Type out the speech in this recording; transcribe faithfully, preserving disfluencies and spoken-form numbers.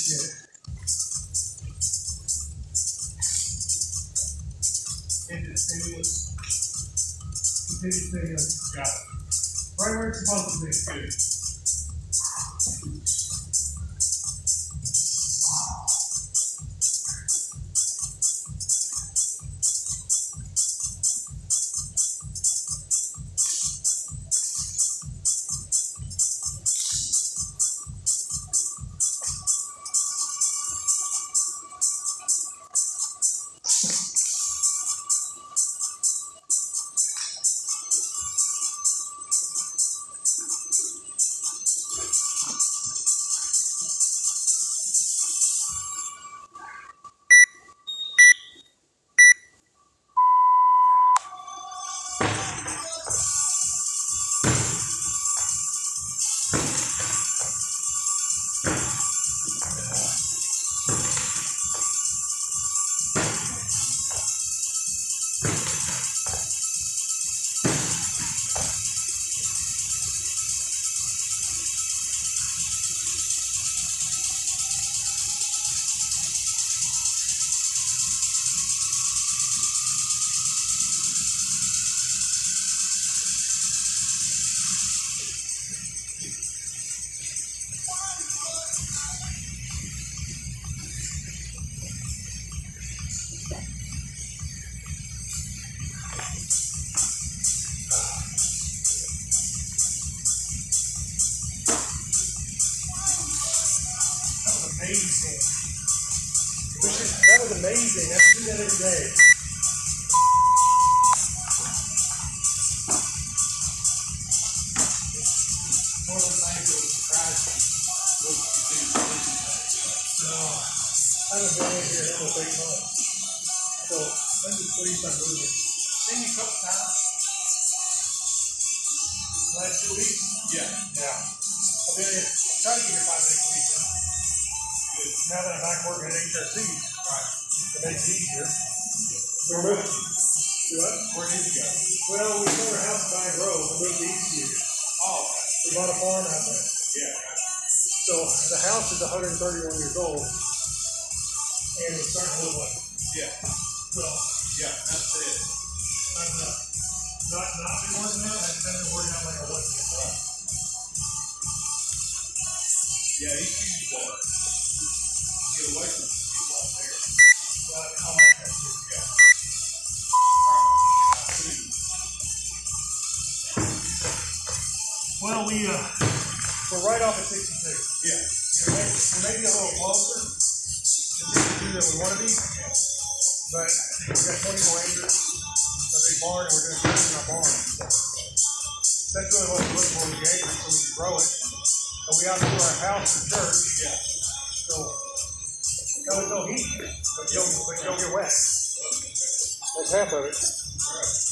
Yeah. Continuous. Continuous stimulus. Got it. Right where it's supposed to be. Good. Amazing. That was amazing. I have to do that every day. One of the things that was surprising was to do so I haven't been in here in almost eight months. So I'm just pleased I'm moving. Seen you a couple times. Last two weeks? Yeah. Yeah. I've been in, I'm trying to get here five days a week. Huh? Good. Now that I'm back working at H R C, right, it makes it easier. We're moving. Do what? Where did you go? Well, we sold our house in Vine Grove and moved to Eastview. Oh, okay. We bought a farm out there. Yeah. So the house is one hundred thirty-one years old, and it's starting to look like. Yeah. Well. Yeah, that's it. I've not, not, not been working out. I've been working out like I was. Right. Yeah, he seems to get away from people out there. Well, I like that too. Yeah. Well, we uh, we're right off at sixty-two. Yeah. We're maybe, we're maybe a little closer to sixty-two than we want to be, but we got twenty more acres, a big barn, and we're going to put it in our barn. That's really what we're looking for with the acreage, so we can grow it. And we outgrew our house for church. Yeah. So, no, there's no heat, but you'll, but you'll get wet. That's half of it. All right.